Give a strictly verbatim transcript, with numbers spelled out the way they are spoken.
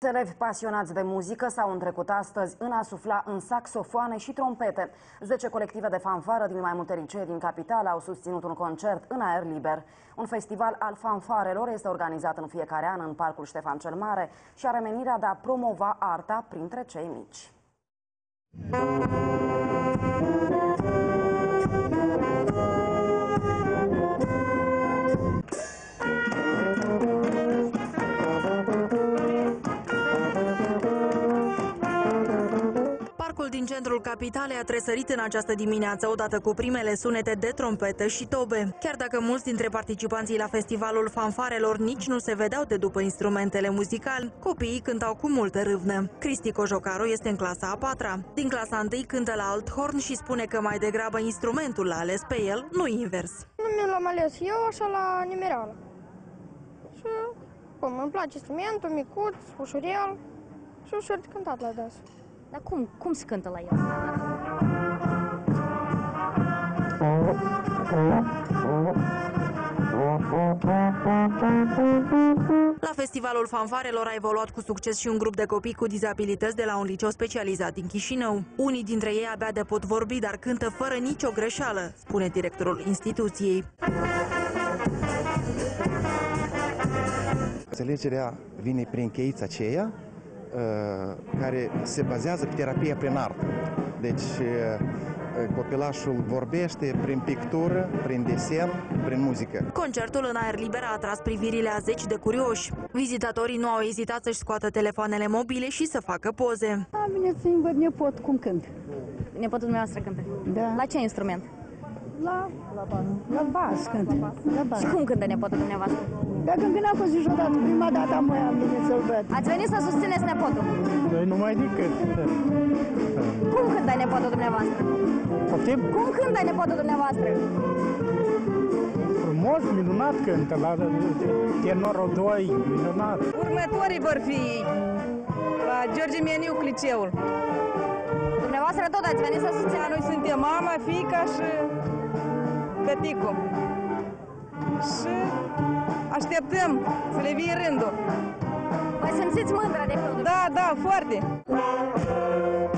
Elevi pasionați de muzică s-au întrecut astăzi în a sufla în saxofoane și trompete. Zece colective de fanfară din mai multe licee din capitală au susținut un concert în aer liber. Un festival al fanfarelor este organizat în fiecare an în Parcul Ștefan cel Mare și are menirea de a promova arta printre cei mici. Parcul din centrul capitalei a tresărit în această dimineață odată cu primele sunete de trompete și tobe. Chiar dacă mulți dintre participanții la festivalul fanfarelor nici nu se vedeau de după instrumentele muzicale, copiii cântau cu multă râvnă. Cristi Cojocaru este în clasa a patra. Din clasa întâi cântă la alt horn și spune că mai degrabă instrumentul l-a ales pe el, nu invers. Nu mi l-am ales eu, așa la nimereală. Și cum, îmi place instrumentul, micuț, ușurel și ușor de cântat la das. Dar cum, cum se cântă la el? La festivalul fanfarelor a evoluat cu succes și un grup de copii cu dizabilități de la un liceu specializat din Chișinău. Unii dintre ei abia de pot vorbi, dar cântă fără nicio greșeală, spune directorul instituției. Înțelegerea vine prin cheița aceea care se bazează pe terapia prin artă. Deci copilașul vorbește prin pictură, prin desen, prin muzică. Concertul în aer liber a atras privirile a zeci de curioși. Vizitatorii nu au ezitat să-și scoată telefoanele mobile și să facă poze. Am venit să-mi văd nepot cum cânt. Nepotul dumneavoastră cântă? Da. La ce instrument? La, la, bas. la bas cântă. La bas. Și cum cântă nepotul dumneavoastră? Dacă când n-a fost niciodată, prima dată am am venit să-l văd. Ați venit să susțineți nepotul? Noi numai decât. Cum cântă nepotul dumneavoastră? Poftim? Cum cântă nepotul dumneavoastră? Frumos, minunat cântă, la tenorul doi, minunat. Următorii vor fi la George Mianiuc, liceul. Dumneavoastră tot ați venit să susțineți? Noi suntem mama, fiica și tăticul. Și așteptăm să le vie rândul. Vă simțiți mândră de căldură? Da, da, foarte.